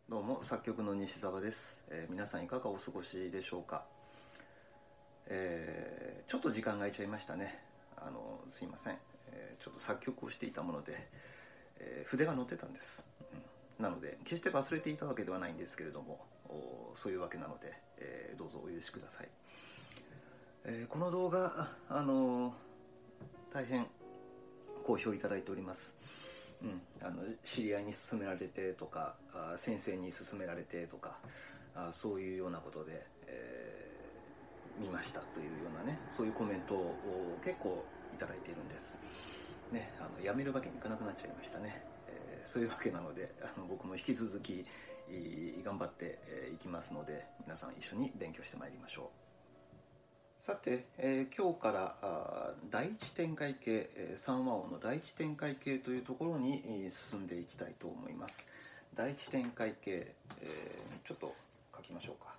どうも作曲の西澤です。皆さんいかがお過ごしでしょうか。ちょっと時間が空いちゃいましたね。すいません、ちょっと作曲をしていたもので、筆が乗ってたんです、なので決して忘れていたわけではないんですけれども、そういうわけなので、どうぞお許しください。この動画大変好評いただいております。知り合いに勧められてとか、先生に勧められてとか、そういうようなことで、見ましたというようなね、そういうコメントを結構いただいているんですね。やめるわけにいかなくなっちゃいましたね。そういうわけなので、僕も引き続き頑張っていきますので、皆さん一緒に勉強してまいりましょう。さて、今日から第一展開形、三和音の第一展開形というところに進んでいきたいと思います。第一展開形、ちょっと書きましょうか。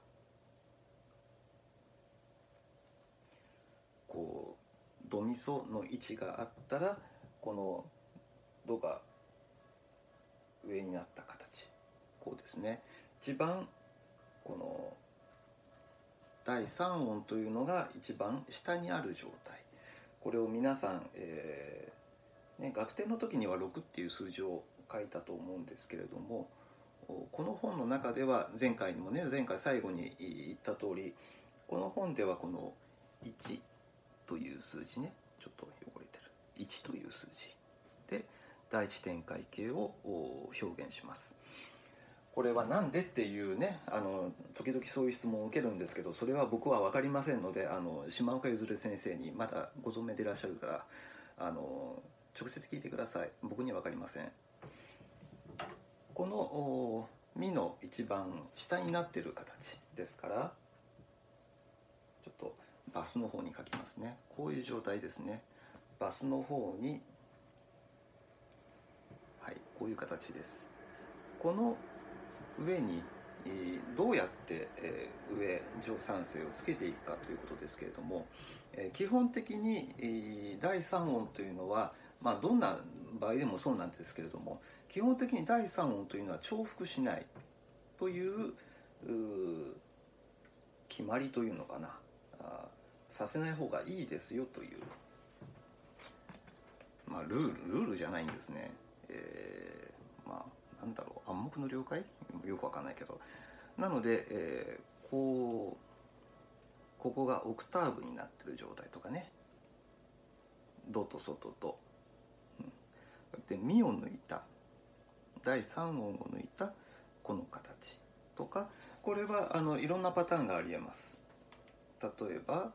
こうドミソの位置があったら、このドが上になった形、こうですね。一番この第三音というのが一番下にある状態、これを皆さん、学点の時には6っていう数字を書いたと思うんですけれども、この本の中では前回最後に言った通り、この本ではこの1という数字ね、ちょっと汚れてる1という数字で第一展開形を表現します。これは何でっていうね、時々そういう質問を受けるんですけど、それは僕は分かりませんので、島岡譲先生にまだご存命でいらっしゃるから、直接聞いてください。僕には分かりません。このミの一番下になっている形ですから、ちょっとバスの方に書きますね。こういう状態ですね。バスの方に、はい、こういう形です。この上にどうやって上上三声をつけていくかということですけれども、基本的に第三音というのは、どんな場合でもそうなんですけれども、基本的に第三音というのは重複しないという決まりというのかな、させない方がいいですよという、ルールじゃないんですね。なんだろう、暗黙の了解、よくわかんないけど、なので、ここがオクターブになってる状態とかね、ドとソとド、でミを抜いた第3音を抜いたこの形とか、これはいろんなパターンがありえます。例えば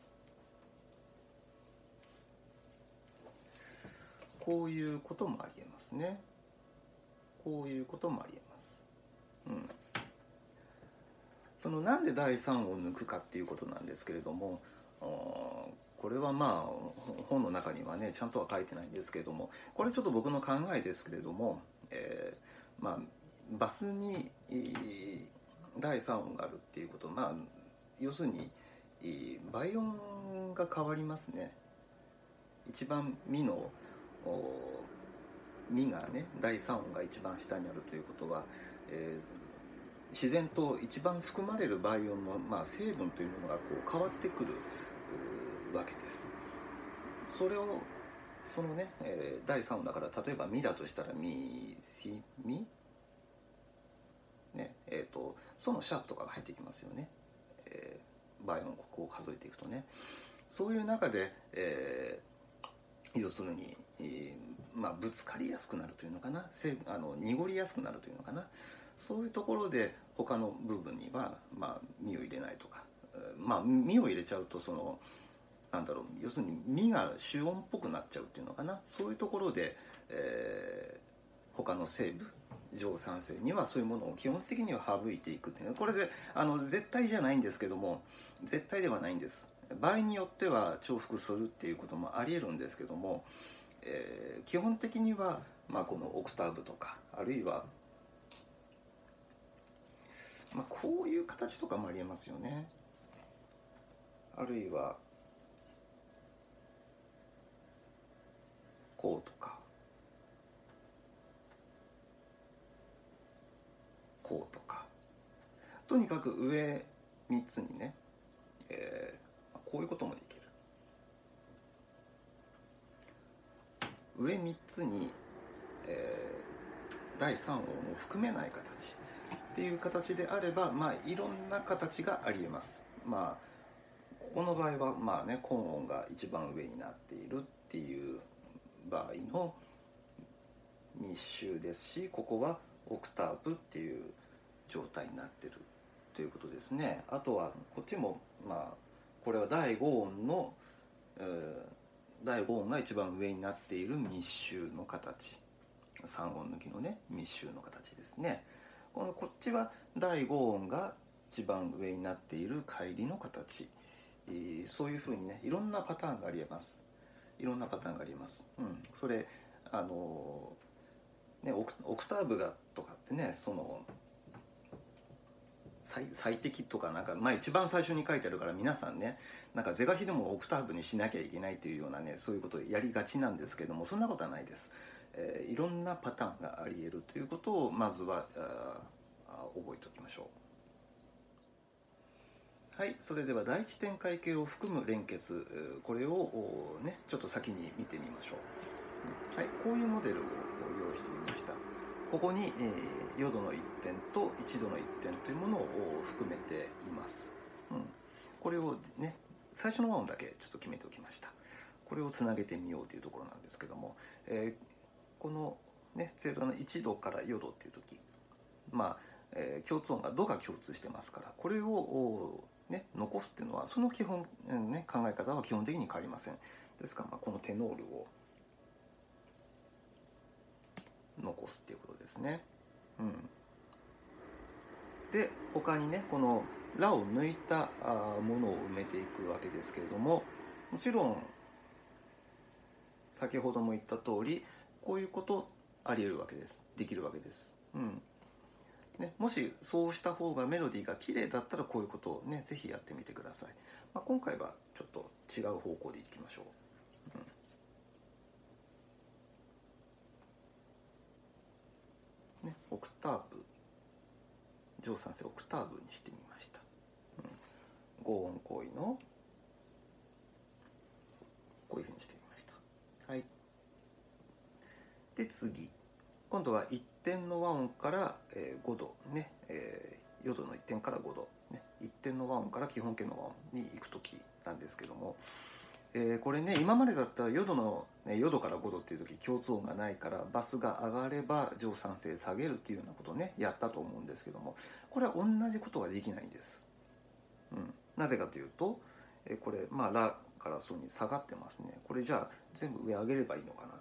こういうこともありえますね。こういうこともありえます。そのなんで第3音を抜くかっていうことなんですけれども、これは本の中にはねちゃんとは書いてないんですけれども、これちょっと僕の考えですけれども、バスに第3音があるっていうこと、要するに倍音が変わりますね。一番ミのミがね、第3音が一番下にあるということは、自然と一番含まれる倍音の、成分というものがこう変わってくるわけです。それをそのね、第3音だから、例えばミだとしたらミシミね、そのシャープとかが入ってきますよね。倍音ここを数えていくとね、そういう中で、要するに、ぶつかりやすくなるというのかな、濁りやすくなるというのかな、そういうところで他の部分には身を入れないとか、身を入れちゃうと要するに身が主音っぽくなっちゃうっていうのかな、そういうところで、他の声部上三声にはそういうものを基本的には省いていくっていう、これで絶対じゃないんですけども、絶対ではないんです。場合によっては重複するっていうこともありえるんですけども、基本的には、このオクターブとか、あるいは、こういう形とかもありえますよね。あるいはこうとかことにかく上3つにね、こういうこともできる。上3つに、第3音を含めない形っていう形であれば、いろんな形がありえます。ここの場合は根音が一番上になっているっていう場合の密集ですし、ここはオクターブっていう状態になってるということですね。あとはこっちもこれは第5音の、第5音が一番上になっている密集の形、3音抜きのね密集の形ですね。こっちは第5音が一番上になっている乖離の形、そういうふうにねいろんなパターンがありえます。いろんなパターンがあります。それオクターブがとかってね、その最適とか一番最初に書いてあるから皆さんね是が非でもオクターブにしなきゃいけないというようなねそういうことをやりがちなんですけども、そんなことはないです。いろんなパターンがありえるということをまずは覚えておきましょう。はい、それでは第一展開形を含む連結、これをねちょっと先に見てみましょう。はい、こういうモデルを用意してみました。ここに、ヨドの1点と1度の1点というものを含めています。これをね最初の和音だけちょっと決めておきました。これをつなげてみようというところなんですけども、このねツェルダの1度からヨドっていう時、共通音がドが共通してますから、これをね残すっていうのはその基本、考え方は基本的に変わりません。ですからこのテノールを残すっていうことですね。で他にねこのラを抜いたものを埋めていくわけですけれども、もちろん先ほども言った通りこういうことありえるわけです。できるわけです。もしそうした方がメロディーが綺麗だったらこういうことをねぜひやってみてください。今回はちょっと違う方向でいきましょう。オクターブ、上3声オクターブにしてみました。5音行為のこういうふうにしてみました。はい。で次、今度は1点の和音から5度ね、ヨドの1点から5度ね、1点の和音から基本形の和音に行く時なんですけども、これね今までだったらヨドから5度っていう時共通音がないからバスが上がれば上3声下げるっていうようなことをねやったと思うんですけども、これは同じことはできないんです。なぜかというと、これラからソに下がってますね。これじゃあ全部上上げればいいのかなって、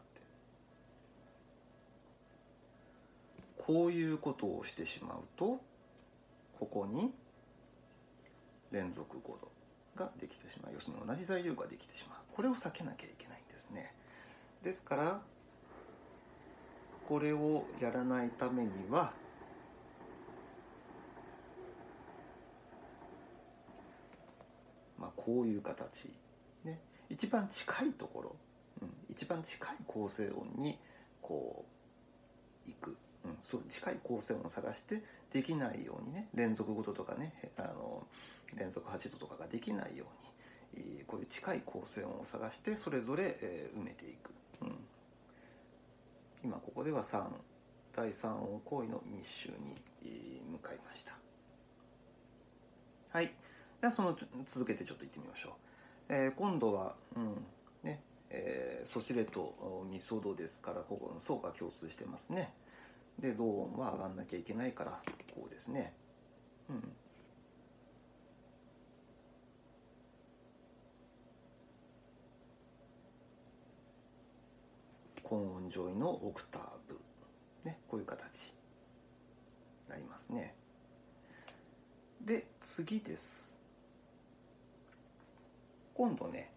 こういうことをしてしまうとここに連続5度ができてしまう。要するに同じ材料ができてしまう。これを避けなきゃいけないんですね。ですからこれをやらないためにはこういう形ね、一番近いところ、一番近い構成音にこういく、そう近い構成音を探してできないようにね連続5度とかね連続8度とかができないようにこういう近い構成音を探してそれぞれ埋めていく。今ここでは第3音行為の密集に向かいました。はい。ではその続けてちょっと言ってみましょう。今度は、ソシレとミソドですからここのソが共通してますね。でド音は上がんなきゃいけないからこうですね。根音上位のオクターブ、こういう形になりますね。で次です。今度ね、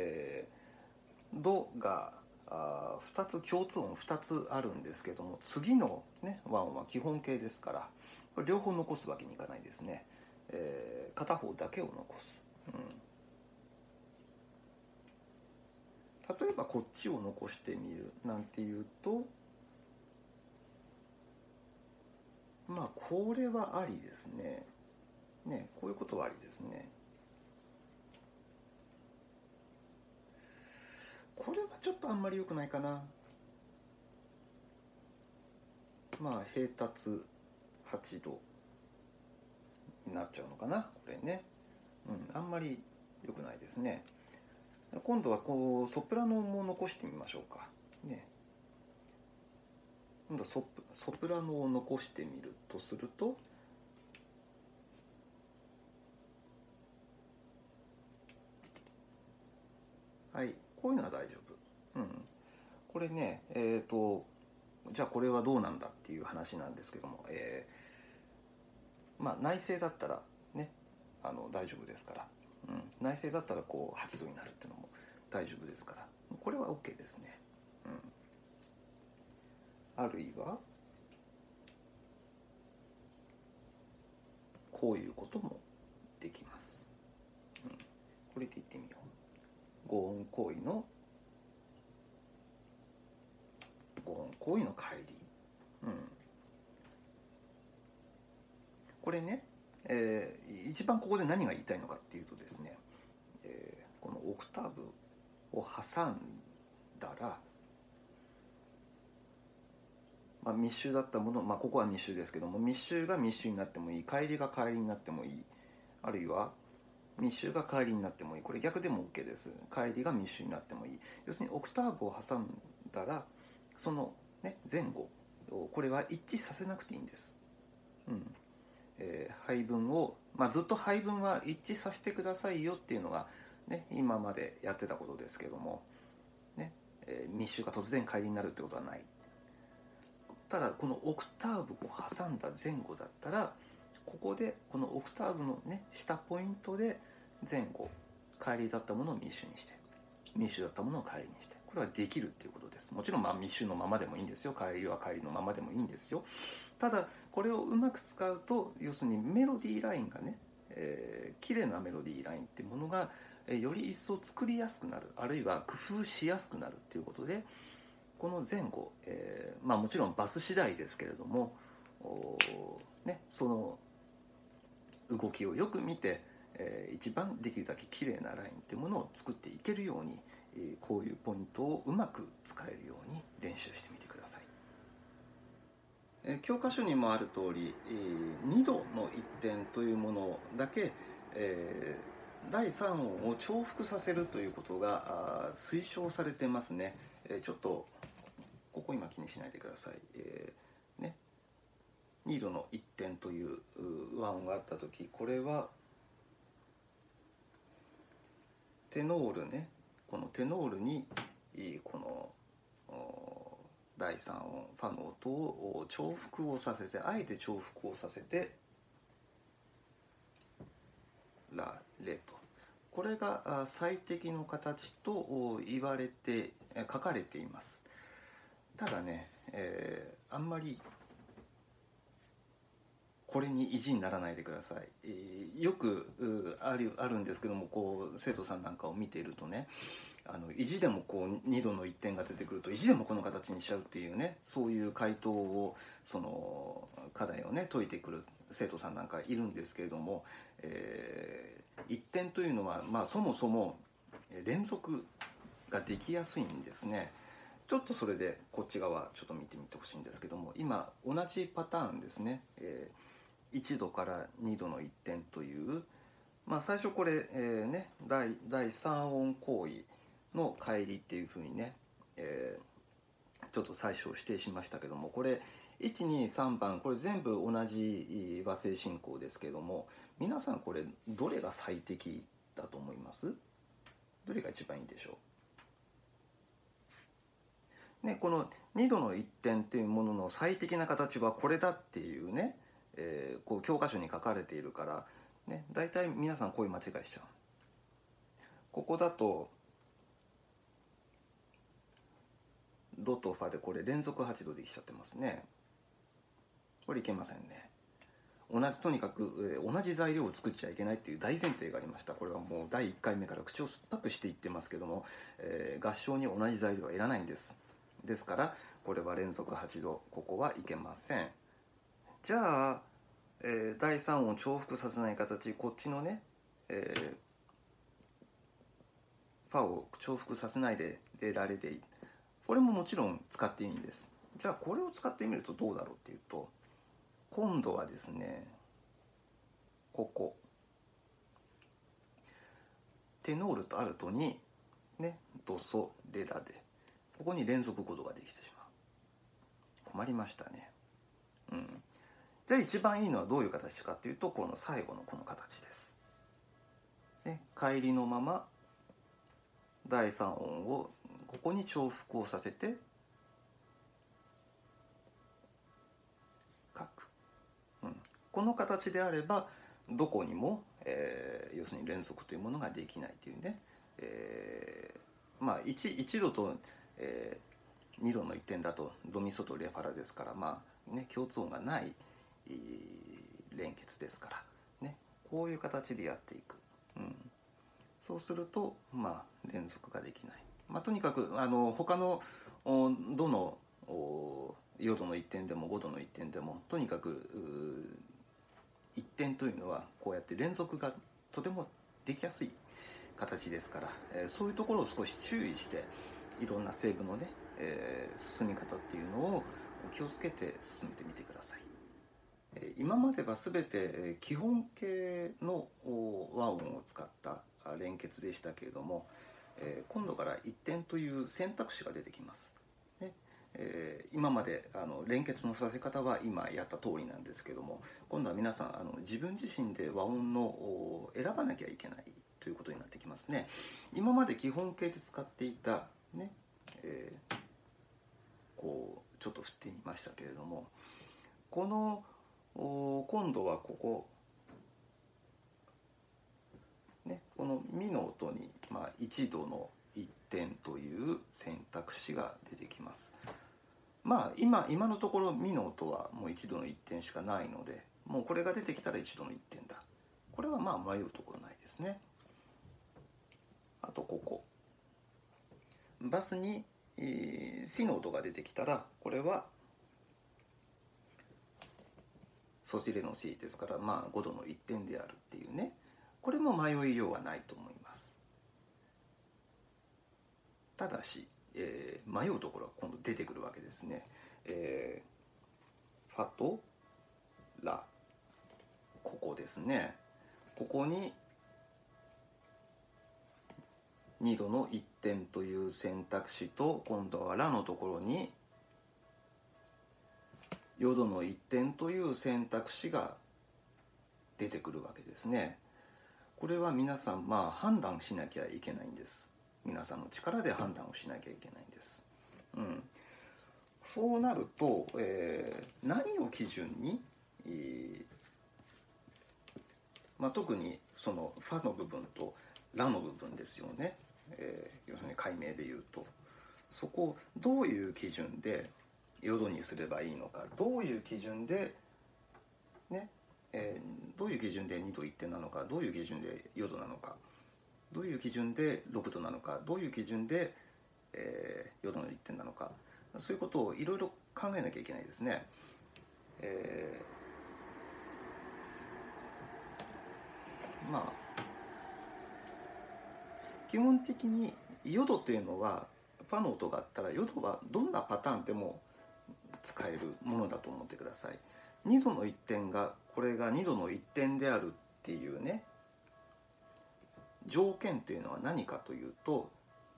ドが2つ共通音2つあるんですけども、次の、和音は基本形ですからこれ両方残すわけにいかないですね。片方だけを残す。例えばこっちを残してみるなんていうとこれはありですね。 ね、こういうことはありですね。これはちょっとあんまり良くないかな。まあ平達8度になっちゃうのかな、これね。あんまり良くないですね。今度はこうソプラノも残してみましょうかね。今度はソプラノを残してみるとすると、はい、こういうのは大丈夫。これね、じゃあこれはどうなんだっていう話なんですけども、まあ内声だったらね、大丈夫ですから、内声だったらこう8度になるっていうのも大丈夫ですから、これは OK ですね。あるいはこういうこともできます。これで言ってみよう。5音行為の乖離。これね、一番ここで何が言いたいのかっていうとですね、このオクターブを挟んだら、密集だったもの、ここは密集ですけども、密集が密集になってもいい、乖離が乖離になってもいい、あるいは密集が乖離になってもいい、これ逆でも OK です。乖離が密集になってもいい。要するにオクターブを挟んだら、その、ね、前後、これは一致させなくていいんです。配分を、ずっと配分は一致させてくださいよっていうのが、ね、今までやってたことですけども、ね、密集が突然乖離になるってことはない。ただこのオクターブを挟んだ前後だったら、ここでこのオクターブのね下ポイントで前後乖離だったものを密集にして、密集だったものを乖離にして、これはできるっていうことです。もちろん密集のままでもいいんですよ。乖離は乖離のままでもいいんですよ。ただこれをうまく使うと、要するにメロディーラインがね、綺麗なメロディーラインっていうものがより一層作りやすくなる、あるいは工夫しやすくなるっていうことで、この前後、もちろんバス次第ですけれども、その動きをよく見て、一番できるだけ綺麗なラインっていうものを作っていけるように、こういうポイントをうまく使えるように練習してみてください。教科書にもある通り、2度の一点というものだけ、第3音を重複させるということが推奨されてますね。ちょっとここ今気にしないでください。2度の一点という和音があった時、これはテノールね、このテノールにこの第3音ファの音を重複をさせて、あえて重複をさせてラレと、これが最適の形と言われて書かれています。ただね、あんまりこれに意地にならないでください。よくあるんですけども、こう生徒さんなんかを見ているとね、意地でもこう2度の一点が出てくると意地でもこの形にしちゃうっていうね、そういう回答を、その課題をね解いてくる生徒さんなんかいるんですけれども、一点というのは、そもそも連続ができやすいんですね。ちょっとそれでこっち側ちょっと見てみてほしいんですけども、今同じパターンですね。1度から2度の一点という、最初これ、第3音行為の乖離っていうふうにね、ちょっと最初指定しましたけども、これ123番これ全部同じ和声進行ですけども、皆さんこれどれが最適だと思います？どれが一番いいでしょう？ね、この2度の一点というものの最適な形はこれだっていうね、こう教科書に書かれているから、ね、大体皆さんこういう間違いしちゃう。ここだとドとファでこれ連続8度できちゃってますね。これいけませんね。とにかく、同じ材料を作っちゃいけないっていう大前提がありました。これはもう第1回目から口を酸っぱくして言ってますけども、合唱に同じ材料はいらないんです。ですからこれは連続8度、ここはいけません。じゃあ、 第3音を重複させない形、こっちのね、ファを重複させないでレラレでいい。これももちろん使っていいんです。じゃあこれを使ってみるとどうだろうっていうと、今度はですね、ここテノールとアルトにね、ドソレラでここに連続5度ができてしまう。困りましたね。じゃあ一番いいのはどういう形かっていうと、この最後のこの形です。で、帰りのまま第3音をここに重複をさせて書く。この形であればどこにも、要するに連続というものができないというね、まあ 1度と、2度の1点だとドミソとレファラですから、まあね、共通音がない連結ですから、ね、こういう形でやっていく。そうすると、まあ、連続ができない。まあ、とにかく他のどの4度の1点でも5度の1点でもとにかく1点というのはこうやって連続がとてもできやすい形ですから、そういうところを少し注意していろんなセーブのね、進み方っていうのを気をつけて進めてみてください。今までは全て基本形の和音を使った連結でしたけれども、今度から1点という選択肢が出てきます。今まで連結のさせ方は今やった通りなんですけども、今度は皆さん自分自身で和音の選ばなきゃいけないということになってきますね。今まで基本形で使っていたね、こうちょっと振ってみましたけれども、この今度はここ、ね、このミの音に、まあ、1度の1点という選択肢が出てきます。まあ今のところミの音はもう1度の1点しかないので、もうこれが出てきたら1度の1点だ。これはまあ迷うところないですね。あとここバスに、シの音が出てきたら、これはソシレのシですから、まあ5度の1点であるっていうね、これも迷いようはないと思います。ただし、迷うところは今度出てくるわけですね。ファとラ、ここですね。ここに2度の1点という選択肢と、今度はラのところに4度の1点という選択肢が出てくるわけですね。これは皆さん、まあ判断しなきゃいけないんです。皆さんの力で判断をしなきゃいけないんです。そうなると、何を基準に、まあ、特にそのファの部分とラの部分ですよね。要するに解明で言うと、そこをどういう基準で4度にすればいいのか、どういう基準でね、どういう基準で2度1点なのか、どういう基準で4度なのか、どういう基準で6度なのか、どういう基準で、4度の1点なのか、そういうことをいろいろ考えなきゃいけないですね。まあ基本的に4度っていうのはファの音があったら4度はどんなパターンでも使えるものだと思ってください。2度の1点がこれが2度の1点であるっていうね条件というのは何かというと、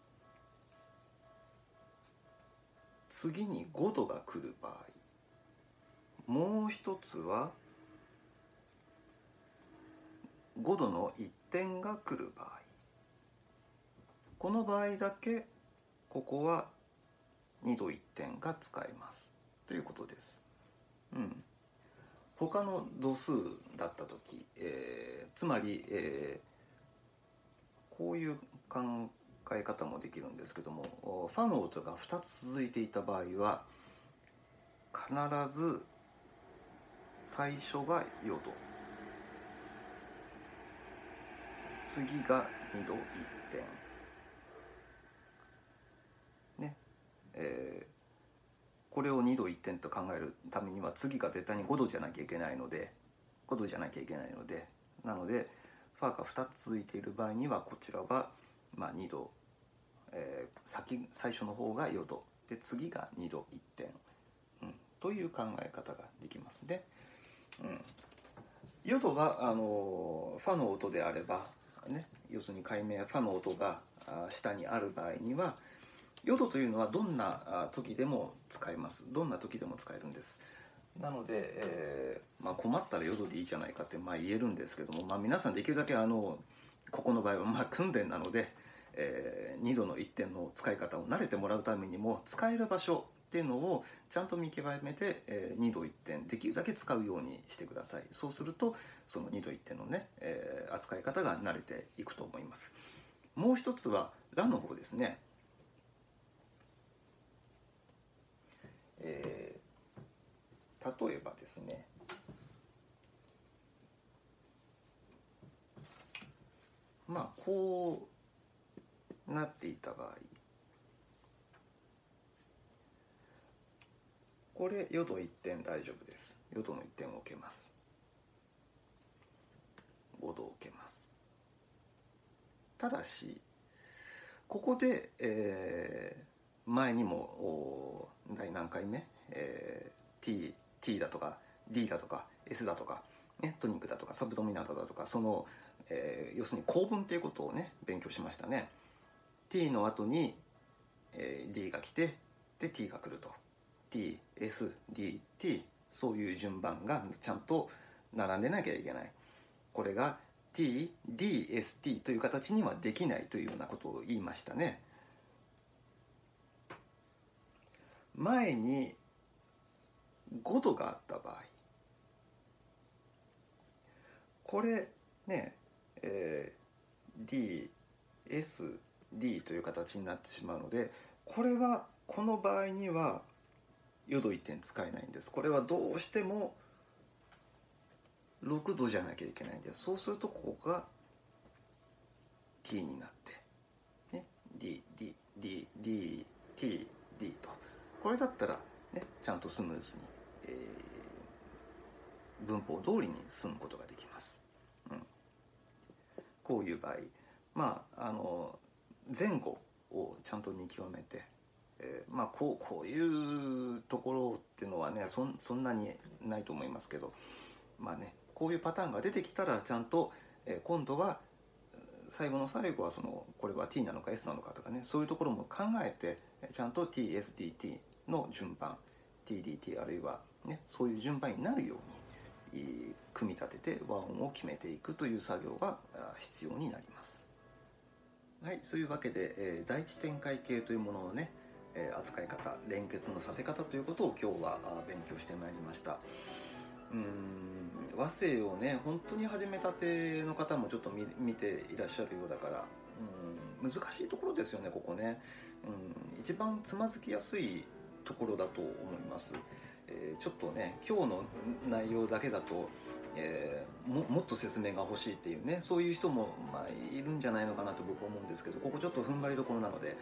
次に5度が来る場合、もう一つは5度の1点が来る場合、この場合だけここは2度1点が使えますということです。他の度数だった時、つまり、こういう考え方もできるんですけども、ファの音が2つ続いていた場合は必ず最初が4度、次が2度1点ね、これを2度1点と考えるためには次が絶対に5度じゃなきゃいけないので、 ことじゃなきゃいけないので、なのでファが2つ続いている場合にはこちらは2度、最初の方が4度で次が2度1点、という考え方ができますね。4度はファの音であればね、要するに解明ファの音が下にある場合には4度というのはどんな時でも使えます。どんな時でも使えるんです。なので、困ったら4度でいいじゃないかって言えるんですけども、皆さんできるだけここの場合は訓練なので、2度の1点の使い方を慣れてもらうためにも使える場所っていうのをちゃんと見極めて、2度1点できるだけ使うようにしてください。そうするとその2度1点のね、扱い方が慣れていくと思います。もう一つはラの方ですね。例えばですね、こうなっていた場合、これ4度1点大丈夫です。4度の1点を受けます。5度を受けます。ただしここで、前にも第何回目、T だとか D だとか S だとか、トニックだとかサブドミナントだとか、その、要するに構文ということをね勉強しましたね。T の後に、D が来てで T が来ると TSDT、 そういう順番がちゃんと並んでなきゃいけない。これが TDST という形にはできないというようなことを言いましたね。前に5度があった場合、これね、DSD という形になってしまうので、これはこの場合には4度1点使えないんです。これはどうしても6度じゃなきゃいけないんです。そうするとここが T になって、ね、D と、これだったら、ね、ちゃんとスムーズに、文法通りに進むことができます。こういう場合、前後をちゃんと見極めて、こういうところっていうのはねそんなにないと思いますけど、こういうパターンが出てきたらちゃんと、今度は最後の最後はこれは T なのか S なのかとかね、そういうところも考えてちゃんと TSDT の順番 TDT あるいはねそういう順番になるように組み立てて和音を決めていくという作業が必要になります。はい、そういうわけで、第一展開形というもののね扱い方、連結のさせ方ということを今日は勉強してまいりました。和声をね本当に始めたての方もちょっと見ていらっしゃるようだから、難しいところですよねここね。一番つまずきやすいところだと思います。ちょっとね今日の内容だけだと、もっと説明が欲しいっていうね、そういう人もいるんじゃないのかなと僕は思うんですけど、ここちょっと踏ん張りどころなので、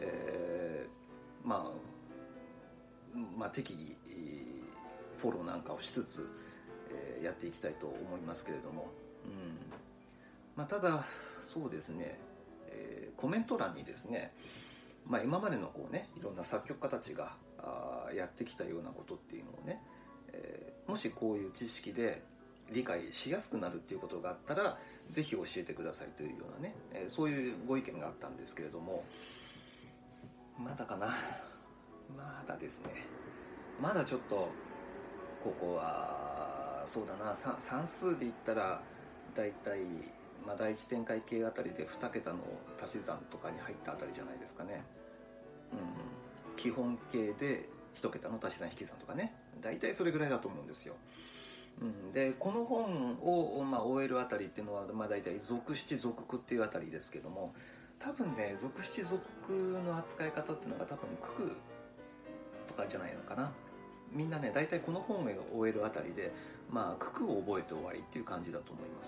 適宜フォローなんかをしつつ、やっていきたいと思いますけれども、ただそうですね、コメント欄にですね、今までのいろんな作曲家たちがやってきたようなことっていうのをね、もしこういう知識で理解しやすくなるっていうことがあったらぜひ教えてくださいというようなね、そういうご意見があったんですけれども、まだかな、まだですね、まだちょっとここはそうだな、算数で言ったらだいたい第一展開形あたりで2桁の足し算とかに入ったあたりじゃないですかね。基本形で1桁の足し算引き算とかね、大体それぐらいだと思うんですよ。でこの本を、終えるあたりっていうのは、大体属七属句っていうあたりですけども、多分ね属七属句の扱い方っていうのが多分九九とかじゃないのかな。みんなね大体この本を終えるあたりで九九を覚えて終わりっていう感じだと思います。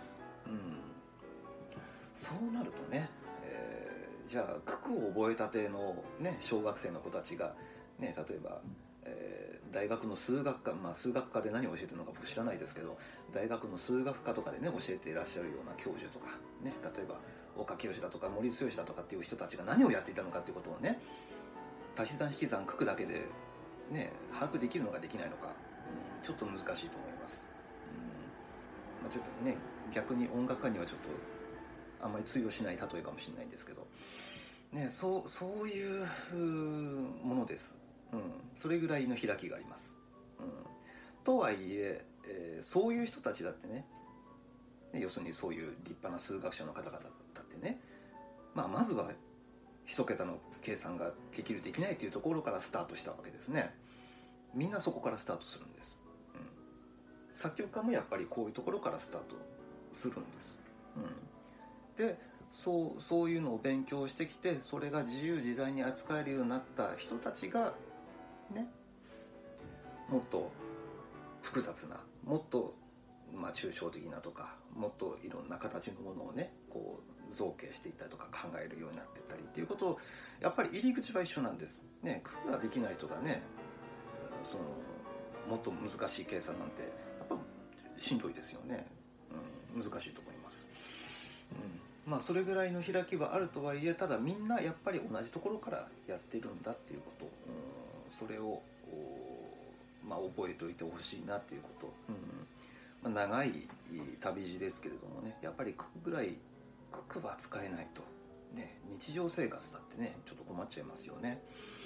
そうなるとね、じゃあ九九を覚えたてのね小学生の子たちがね、例えば、 大学の数学科、数学科で何を教えてるのか僕知らないですけど、大学の数学科とかでね教えていらっしゃるような教授とかね、例えば岡清だとか森剛だとかっていう人たちが何をやっていたのかっていうことをね、足し算引き算九九だけでね把握できるのかできないのか、ちょっと難しいと思います。ちょっとね逆に音楽家にはちょっとあんまり通用しない例えかもしれないんですけどね、そういうものです。それぐらいの開きがあります。とはいえそういう人たちだってね、要するにそういう立派な数学者の方々だってね、まずは一桁の計算ができるできないというところからスタートしたわけですね。みんなそこからスタートするんです。作曲家もやっぱりこういうところからスタートするんです。でそういうのを勉強してきて、それが自由自在に扱えるようになった人たちがね、もっと複雑な、もっと抽象的なとか、もっといろんな形のものをねこう造形していったりとか考えるようになっていったりっていうことを、やっぱり入り口は一緒なんですね。九九ができない人がね、もっと難しい計算なんてやっぱしんどいですよね。難しいと思います。それぐらいの開きはあるとはいえ、ただみんなやっぱり同じところからやってるんだっていうこと、それを覚えておいてほしいなっていうこと、長い旅路ですけれどもね、やっぱり九九ぐらい九九は使えないと、ね、日常生活だってねちょっと困っちゃいますよね。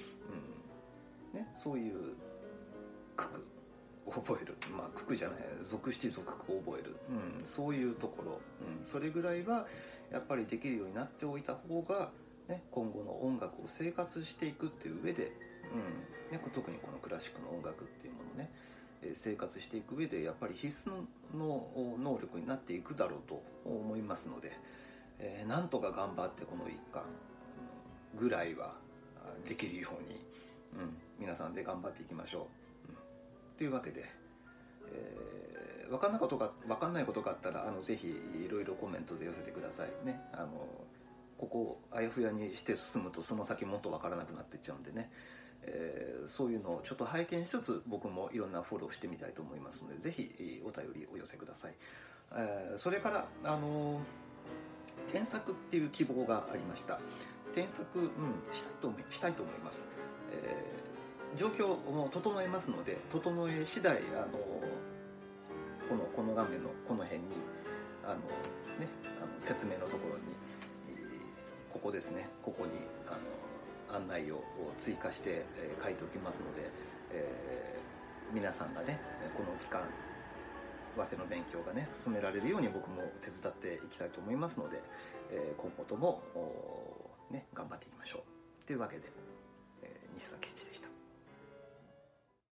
そういう九九を覚える、九九じゃない、俗七俗九を覚える、そういうところ、それぐらいはやっぱりできるようになっておいた方が、ね、今後の音楽を生活していくっていう上で、特にこのクラシックの音楽っていうものね、生活していく上でやっぱり必須の能力になっていくだろうと思いますので、なんとか頑張ってこの一巻ぐらいはできるように、皆さんで頑張っていきましょう。というわけで、分かんないことがあったらぜひいろいろコメントで寄せてくださいね。ここをあやふやにして進むとその先もっと分からなくなっていっちゃうんでね、そういうのをちょっと拝見しつつ僕もいろんなフォローしてみたいと思いますので、ぜひお便りお寄せください。それから添削っていう希望がありました。添削、したいと思います。状況も整えますので、整え次第この画面のこの辺に説明のところにここですね、ここに案内を追加して書いておきますので、皆さんがねこの期間早稲の勉強がね進められるように僕も手伝っていきたいと思いますので、今後とも頑張っていきましょうというわけで、西田健二です。